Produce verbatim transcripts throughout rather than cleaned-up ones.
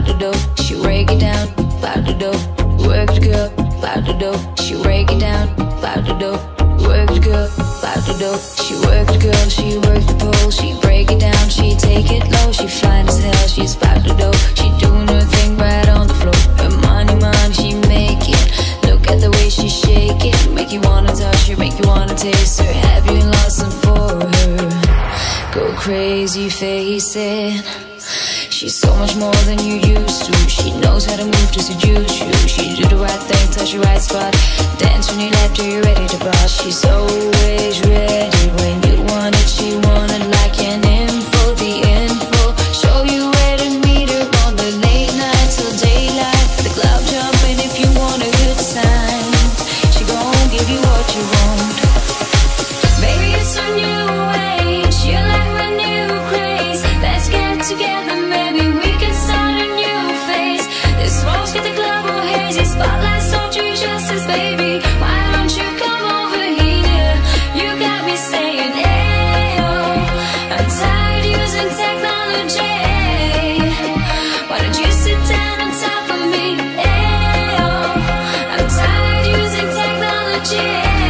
bout the dough, she break it down, bout the dough, work the girl, bout the dough, she break it down, bout the dough, work the girl, bout the dough, she work the girl, she work the pole, she break it down, she take it low, she fine as hell, she's bout the dough, she doing her thing right on the floor, her money, money, she make it, look at the way she shake it, make you wanna touch her, make you wanna taste her, have you lost some for her, go crazy, face it. She's so much more than you used to. She knows how to move to seduce you. She do the right thing, touch the right spot, dance when you left her, you're ready to boss. She's always ready when you want it. She want it like an info, the info. Show you where to meet her on the late night till daylight. The club jumping if you want a good time. She gon' give you what you want. Baby, it's a new age. You like my new craze. Let's get together, maybe we can start a new phase. This smoke's get the club all hazy. Spotlights don't do justice, baby. Why don't you come over here? You got me saying, ayo. I'm tired using technology. Why don't you sit down on top of me? Ayo. I'm tired using technology.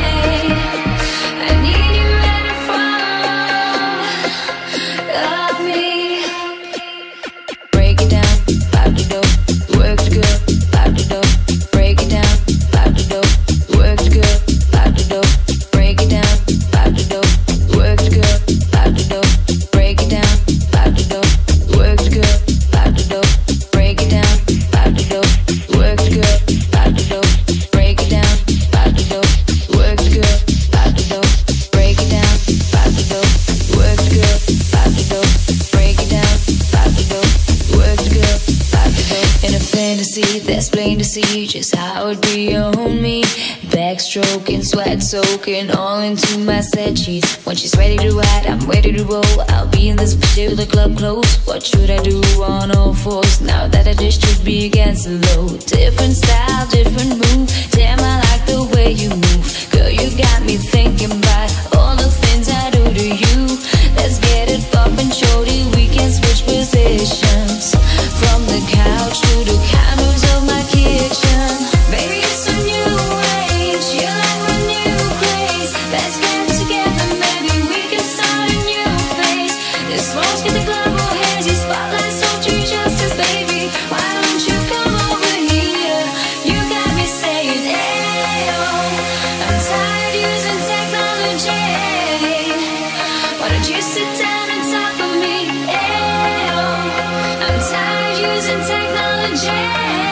I need you at the front of me. Break it down, bout the dough, work the girl, bout the dough. Break it down, bout the dough, work the girl, bout the dough. Break it down, bout the dough, work the girl, bout the dough. Break it down, bout the dough, work the girl, bout the dough. Break it down, bout the dough, work the girl, bout the dough. Break it down, bout the dough, work the girl, bout the dough. Break it down, bout the dough, work the girl, bout the dough. Break it down, bout the dough, work the girl, bout the dough. In a fantasy that's plain to see just how it be on me. Backstroking, sweat soaking all into my set sheets. When she's ready to ride, I'm ready to roll. I'll be in this bitch till the club close. What should I do on all fours now that I just should be against the low? Different style, different move. Damn, I like the way you move. Girl, you got me thinking about all the things I do to you. Let's get it bumpin', shorty, we can switch positions. From the couch to the counters of my kitchen. Baby, it's a new age. You like my new craze. Let's get together, maybe we can start a new phase. This smoke's get the club all hazy. Spotlights don't do justice, baby. Why don't you come over here? You got me saying, ayo. I'm tired using technology. Why don't you sit down on top of me? Ayo. I'm tired using technology.